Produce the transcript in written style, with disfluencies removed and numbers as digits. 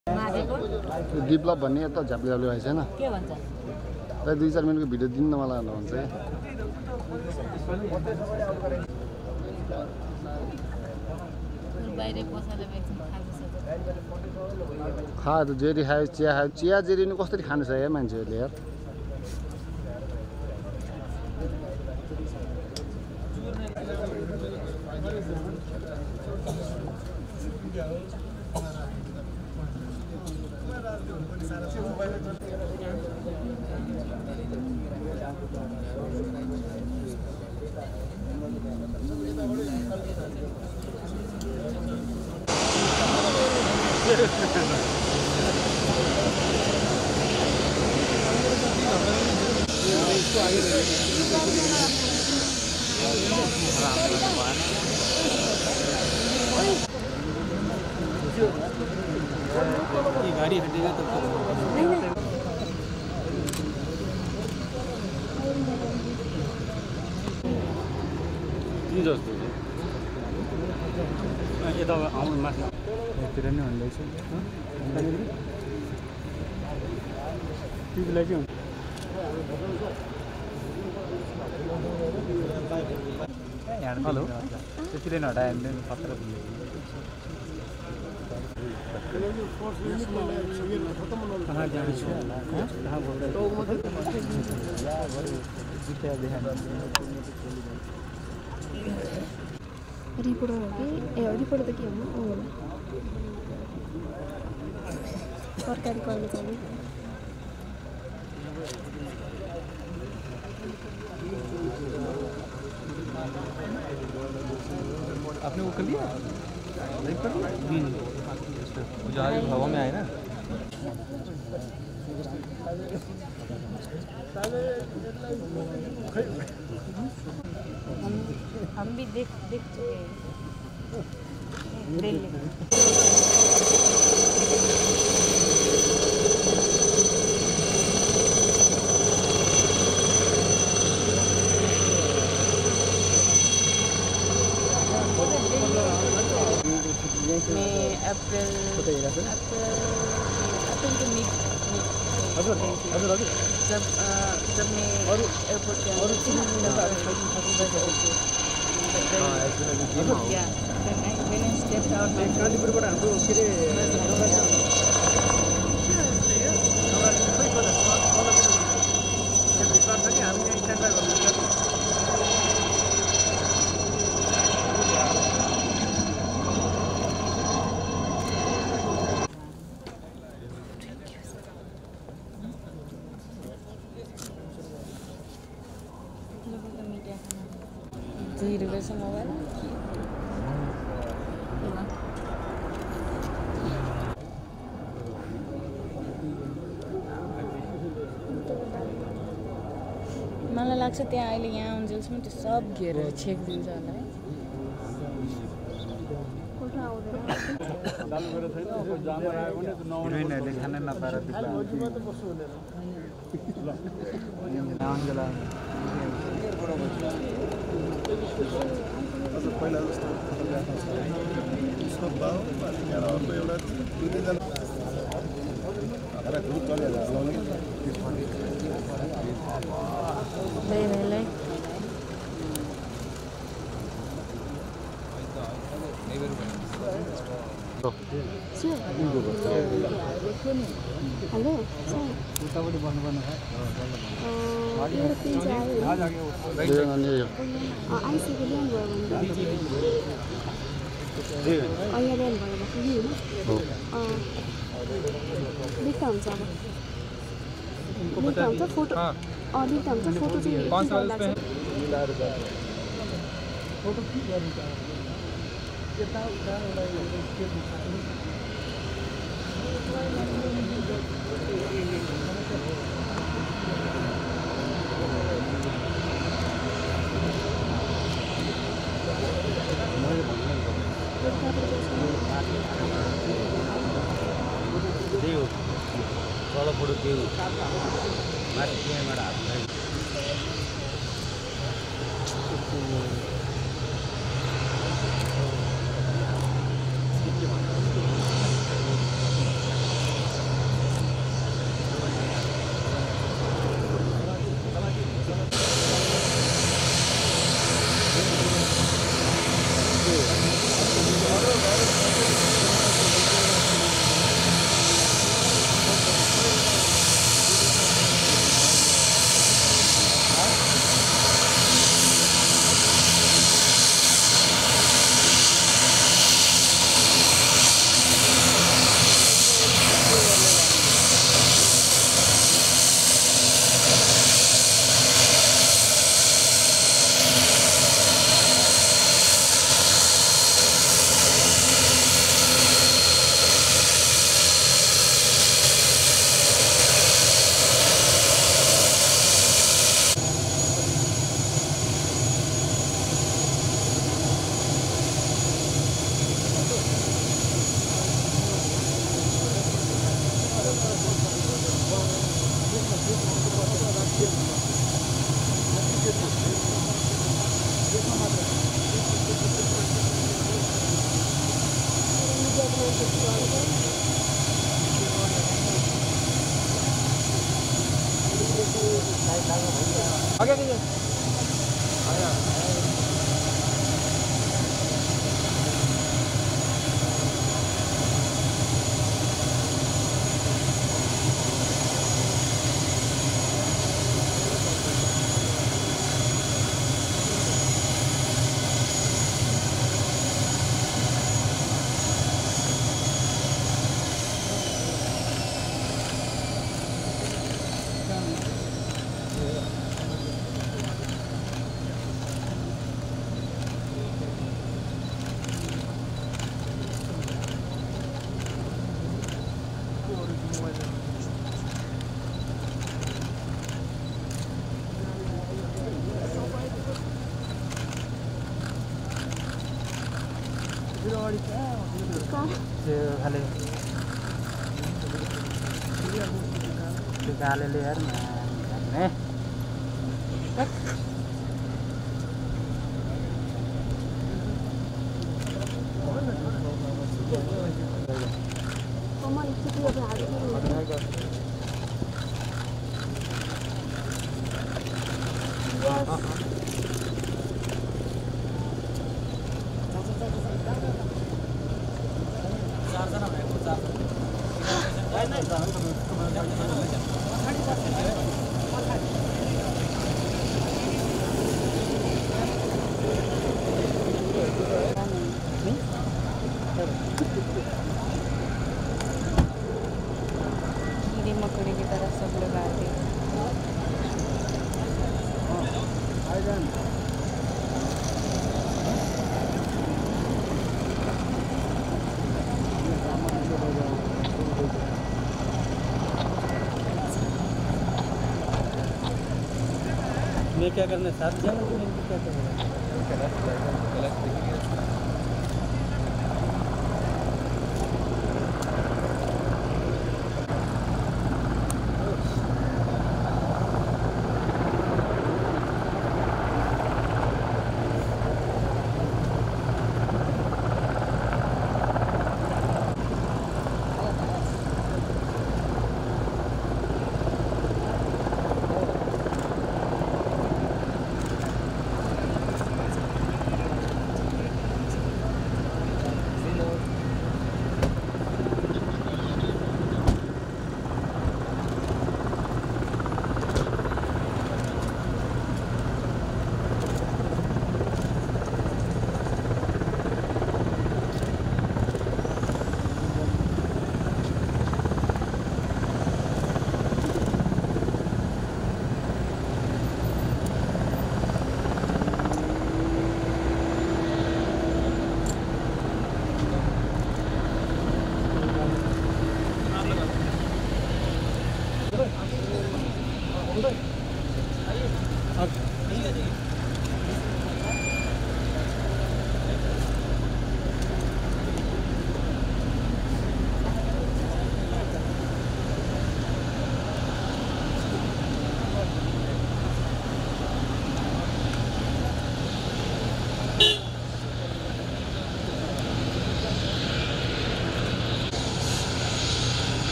डिभलप भन्ने त झ्याप्ले भएछ हैन के भन्छ 2-4 मिनेटको भिडियो दिनु न मलाई भन्छ बाहिर पसले बेच्न खा त जेरी खायो चिया जेरी नि कसरी खान्छ या मान्छेहरुले यार गाड़ी हटेगा तब तीन जस्तो यता आउनु माथि यतिर नै भन्दैछ तिमीलाई के हेलो त्यसरी नै हटायो भने पत्र कहाँ जाने छो कहाँ बोल रहे तो मतलब जितना ध्यान रिपोर्टर हो कि ए रिपोर्टर त के हो सरकारी कर्मचारी आपने वो कर लिया नहीं कर लिया जहाँ हवा में आए ना हम भी देख चुके हैं दिल्ली में अप्रैल के मिड जब मैं एयरपोर्ट के अंदर थी ना when I stepped out Reverse mobile. मलाई लाग्छ त्यहाँ अहिले यहाँ अन्जेलसम्म त्यो सब घेरेर चेक दिन्छ होला है खाना नपाएर पहिला जस्तो हेलो उतापट्टि बस्नुपर्ने आइसक्यो ल्याउनु भयो भने यहाँ ल्याउनु भयो लेख्दा हुन्छ अब लेख्दा हुन्छ फोटो लेख्दा हुन्छ फोटो चाहिँ तल फोटो के माथि त्यहाँबाट हात आगे कीजिए आया खाले ले यार मैं Mama ikut dia berada. कीड़े मकोड़े की तरह सब लोग आते हैं। मैं क्या करना साथ जाना क्या करना